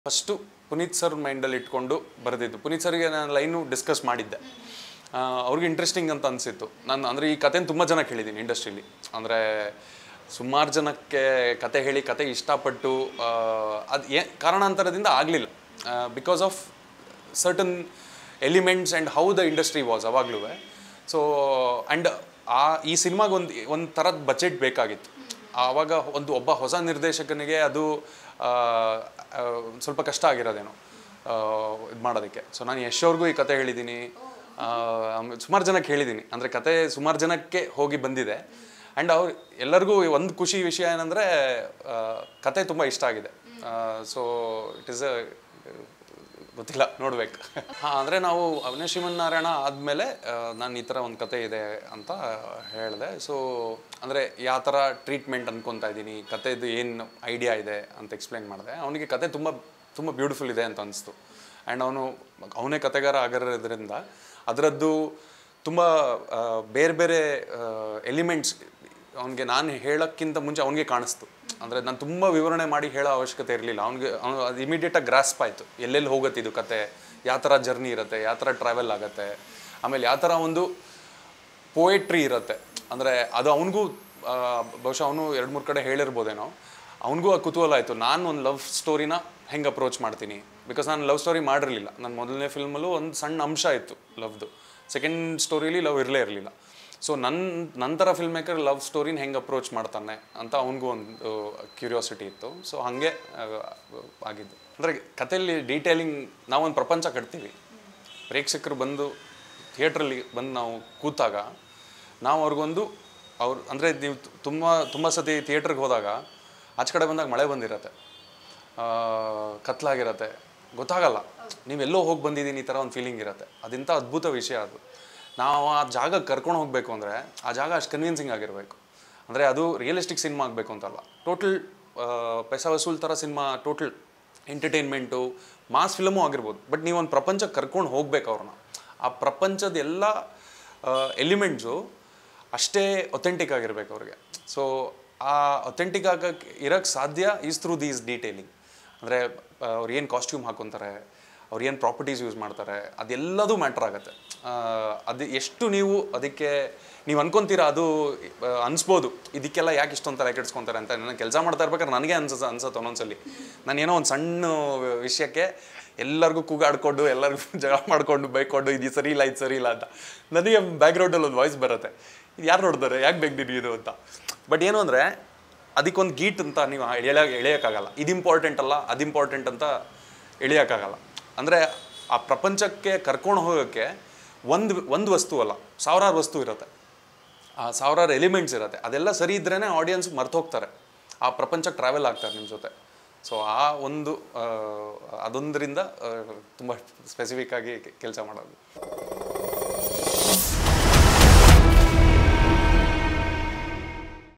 First Puneeth sir ಮೈಂಡಲ್ಲಿ ಇಟ್ಕೊಂಡು ಬರೆದಿದ್ದು. ಪುನೀತ್ ಸರ್ಗೆ ನಾನು ಲೈನು ಡಿಸ್ಕಸ್ ಮಾಡಿದ್ದೆ. ಅವ್ರಿಗೆ ಇಂಟ್ರೆಸ್ಟಿಂಗ್ ಅಂತ ಅನಿಸಿತ್ತು. ನಾನು ಅಂದರೆ ಈ ಕಥೆನ ತುಂಬ ಜನ ಕೇಳಿದ್ದೀನಿ ಇಂಡಸ್ಟ್ರೀಲಿ. ಅಂದರೆ ಸುಮಾರು ಜನಕ್ಕೆ ಕತೆ ಹೇಳಿ ಕತೆ ಇಷ್ಟಪಟ್ಟು ಅದು ಕಾರಣಾಂತರದಿಂದ ಆಗಲಿಲ್ಲ. Because of certain elements and how the industry was ಅವಾಗಲೂ. ಸೊ ಆ್ಯಂಡ್ ಈ ಸಿನಿಮಾಗೆ ಒಂದು ಥರದ ಬಜೆಟ್ ಬೇಕಾಗಿತ್ತು. ಆವಾಗ ಒಬ್ಬ ಹೊಸ ನಿರ್ದೇಶಕನಿಗೆ ಅದು ಸ್ವಲ್ಪ ಕಷ್ಟ ಆಗಿರೋದೇನೋ ಇದು ಮಾಡೋದಕ್ಕೆ. ಸೊ ನಾನು ಯಶ್ ಅವ್ರಿಗೂ ಈ ಕತೆ ಹೇಳಿದ್ದೀನಿ, ಸುಮಾರು ಜನಕ್ಕೆ ಹೇಳಿದ್ದೀನಿ. ಅಂದರೆ ಕತೆ ಸುಮಾರು ಜನಕ್ಕೆ ಹೋಗಿ ಬಂದಿದೆ. ಆ್ಯಂಡ್ ಅವ್ರು ಎಲ್ಲರಿಗೂ ಒಂದು ಖುಷಿ ವಿಷಯ ಏನಂದರೆ ಕತೆ ತುಂಬ ಇಷ್ಟ ಆಗಿದೆ. ಸೊ ಇಟ್ ಈಸ್ ಗೊತ್ತಿಲ್ಲ, ನೋಡ್ಬೇಕು. ಹಾಂ, ಅಂದರೆ ನಾವು ಅವಿನಾಶ್ ಶ್ರೀಮನ್ನಾರಾಯಣ ಆದಮೇಲೆ ನಾನು ಈ ಥರ ಒಂದು ಕತೆ ಇದೆ ಅಂತ ಹೇಳಿದೆ. ಸೊ ಅಂದರೆ ಯಾವ ಥರ ಟ್ರೀಟ್ಮೆಂಟ್ ಅಂದ್ಕೊತಾ ಇದ್ದೀನಿ, ಕತೆದು ಏನು ಐಡಿಯಾ ಇದೆ ಅಂತ ಎಕ್ಸ್ಪ್ಲೈನ್ ಮಾಡಿದೆ. ಅವನಿಗೆ ಕತೆ ತುಂಬ ತುಂಬ ಬ್ಯೂಟಿಫುಲ್ ಇದೆ ಅಂತ ಅನಿಸ್ತು. ಆ್ಯಂಡ್ ಅವನೇ ಕತೆಗಾರ ಆಗಿರೋದ್ರಿಂದ ಅದರದ್ದು ತುಂಬ ಬೇರೆ ಬೇರೆ ಎಲಿಮೆಂಟ್ಸ್ ಅವನಿಗೆ ನಾನು ಹೇಳೋಕ್ಕಿಂತ ಮುಂಚೆ ಅವನಿಗೆ ಕಾಣಿಸ್ತು. ಅಂದರೆ ನಾನು ತುಂಬ ವಿವರಣೆ ಮಾಡಿ ಹೇಳೋ ಅವಶ್ಯಕತೆ ಇರಲಿಲ್ಲ. ಅದು ಇಮಿಡಿಯೇಟಾಗಿ ಗ್ರಾಸ್ಪ್ ಆಯಿತು. ಎಲ್ಲೆಲ್ಲಿ ಹೋಗುತ್ತೆ ಇದು ಕತೆ, ಯಾವ ಥರ ಜರ್ನಿ ಇರುತ್ತೆ, ಯಾವ ಥರ ಟ್ರಾವೆಲ್ ಆಗುತ್ತೆ, ಆಮೇಲೆ ಯಾವ ಥರ ಒಂದು ಪೋಯೆಟ್ರಿ ಇರುತ್ತೆ. ಅಂದರೆ ಅದು ಅವನಿಗೂ ಬಹುಶಃ ಅವನು 2-3 ಕಡೆ ಹೇಳಿರ್ಬೋದೇನೋ. ಅವನಿಗೂ ಆ ಕುತೂಹಲ ಆಯಿತು, ನಾನು ಒಂದು ಲವ್ ಸ್ಟೋರಿನ ಹೆಂಗೆ ಅಪ್ರೋಚ್ ಮಾಡ್ತೀನಿ. ಬಿಕಾಸ್ ನಾನು ಲವ್ ಸ್ಟೋರಿ ಮಾಡಿರಲಿಲ್ಲ. ನನ್ನ ಮೊದಲನೇ ಫಿಲ್ಮಲ್ಲೂ ಒಂದು ಸಣ್ಣ ಅಂಶ ಇತ್ತು ಲವ್ದು. ಸೆಕೆಂಡ್ ಸ್ಟೋರಿಲಿ ಲವ್ ಇರಲಿಲ್ಲ. ಸೊ ನಂತರ ಫಿಲ್ಮ್ ಮೇಕರ್ ಲವ್ ಸ್ಟೋರಿನ ಹೆಂಗೆ ಅಪ್ರೋಚ್ ಮಾಡ್ತಾನೆ ಅಂತ ಅವನಿಗೂ ಒಂದು ಕ್ಯೂರಿಯಾಸಿಟಿ ಇತ್ತು. ಸೊ ಹಾಗೆ ಆಗಿದ್ದು. ಅಂದರೆ ಕಥೆಯಲ್ಲಿ ಡೀಟೇಲಿಂಗ್ ನಾವೊಂದು ಪ್ರಪಂಚ ಕಟ್ತೀವಿ. ಪ್ರೇಕ್ಷಕರು ಬಂದು ಥಿಯೇಟ್ರಲ್ಲಿ ಬಂದು ನಾವು ಕೂತಾಗ ನಾವು ಅವ್ರಿಗೊಂದು ಅಂದರೆ ನೀವು ತುಂಬ ಸತಿ ಥಿಯೇಟ್ರಿಗೆ ಹೋದಾಗ ಆಚೆ ಕಡೆ ಬಂದಾಗ ಮಳೆ ಬಂದಿರತ್ತೆ, ಕತ್ಲಾಗಿರತ್ತೆ, ಗೊತ್ತಾಗಲ್ಲ ನೀವೆಲ್ಲೋ ಹೋಗಿ ಬಂದಿದ್ದೀನಿ ಈ ಥರ ಒಂದು ಫೀಲಿಂಗ್ ಇರುತ್ತೆ. ಅದಿಂಥ ಅದ್ಭುತ ವಿಷಯ ಅದು. ನಾವು ಆ ಜಾಗ ಕರ್ಕೊಂಡು ಹೋಗಬೇಕು ಅಂದರೆ ಆ ಜಾಗ ಅಷ್ಟು ಕನ್ವಿನ್ಸಿಂಗ್ ಆಗಿರಬೇಕು. ಅಂದರೆ ಅದು ರಿಯಲಿಸ್ಟಿಕ್ ಸಿನಿಮಾ ಆಗಬೇಕು ಅಂತಲ್ಲ, ಟೋಟಲ್ ಪೈಸಾ ವಸೂಲ್ ಥರ ಸಿನಿಮಾ, ಟೋಟಲ್ ಎಂಟರ್ಟೈನ್ಮೆಂಟು, ಮಾಸ್ ಫಿಲಮು ಆಗಿರ್ಬೋದು. ಬಟ್ ನೀವು ಒಂದು ಪ್ರಪಂಚಕ್ಕೆ ಕರ್ಕೊಂಡು ಹೋಗ್ಬೇಕು ಅವ್ರನ್ನ. ಆ ಪ್ರಪಂಚದ ಎಲ್ಲ ಎಲಿಮೆಂಟ್ಸು ಅಷ್ಟೇ ಒಥೆಂಟಿಕ್ ಆಗಿರ್ಬೇಕು ಅವ್ರಿಗೆ. ಸೊ ಆ ಒಥೆಂಟಿಕ್ ಇರೋಕ್ಕೆ ಸಾಧ್ಯ ಈಸ್ ಥ್ರೂ ದೀಸ್ ಡೀಟೇಲಿಂಗ್. ಅಂದರೆ ಅವ್ರು ಏನು ಕಾಸ್ಟ್ಯೂಮ್ ಹಾಕೊತಾರೆ, ಅವ್ರು ಏನು ಪ್ರಾಪರ್ಟೀಸ್ ಯೂಸ್ ಮಾಡ್ತಾರೆ, ಅದೆಲ್ಲದೂ ಮ್ಯಾಟ್ರ್ ಆಗುತ್ತೆ. ಅದು ಎಷ್ಟು ನೀವು ಅದಕ್ಕೆ ನೀವು ಅನ್ಕೊತೀರಾ ಅದು ಅನಿಸ್ಬೋದು, ಇದಕ್ಕೆಲ್ಲ ಯಾಕೆ ಇಷ್ಟೊಂದು ತಲೆ ಕೆಡಿಸ್ಕೊತಾರೆ ಅಂತ. ನಾನು ಕೆಲಸ ಮಾಡ್ತಾ ಇರ್ಬೇಕಾದ್ರೆ ನನಗೆ ಅನ್ಸುತ್ತೆ ಒಂದೊಂದ್ಸಲಿ. ನಾನೇನೋ ಒಂದು ಸಣ್ಣ ವಿಷಯಕ್ಕೆ ಎಲ್ಲರಿಗೂ ಕೂಗಾಡ್ಕೊಂಡು, ಎಲ್ಲರಿಗೂ ಜಗಳ ಮಾಡಿಕೊಂಡು ಬೈಕೊಂಡು ಇದು ಸರಿ ಇಲ್ಲ ಅಂತ ನನಗೆ ಬ್ಯಾಕ್ಗ್ರೌಂಡಲ್ಲಿ ಒಂದು ವಾಯ್ಸ್ ಬರುತ್ತೆ, ಇದು ಯಾರು ನೋಡ್ತಾರೆ, ಯಾಕೆ ಬೇಕು ಇದು ಅಂತ. ಬಟ್ ಏನು ಅಂದರೆ ಅದಕ್ಕೊಂದು ಗೀಟ್ ಅಂತ ನೀವು ಎಳೆಯೋಕ್ಕಾಗಲ್ಲ. ಇದು ಇಂಪಾರ್ಟೆಂಟ್ ಅಲ್ಲ, ಅದು ಇಂಪಾರ್ಟೆಂಟ್ ಅಂತ ಎಳೆಯೋಕ್ಕಾಗಲ್ಲ. ಅಂದರೆ ಆ ಪ್ರಪಂಚಕ್ಕೆ ಕರ್ಕೊಂಡು ಹೋಗೋಕ್ಕೆ ಒಂದು ವಸ್ತು ಅಲ್ಲ, ಸಾವಿರಾರು ವಸ್ತು ಇರುತ್ತೆ, ಆ ಸಾವಿರಾರು ಎಲಿಮೆಂಟ್ಸ್ ಇರುತ್ತೆ. ಅದೆಲ್ಲ ಸರಿ ಇದ್ರೇ ಆಡಿಯನ್ಸ್ ಮರ್ತೋಗ್ತಾರೆ, ಆ ಪ್ರಪಂಚಕ್ಕೆ ಟ್ರಾವೆಲ್ ಆಗ್ತಾರೆ ನಿಮ್ಮ ಜೊತೆ. ಸೊ ಆ ಒಂದು ಅದೊಂದರಿಂದ ತುಂಬ ಸ್ಪೆಸಿಫಿಕ್ ಆಗಿ ಕೆಲಸ ಮಾಡೋದು.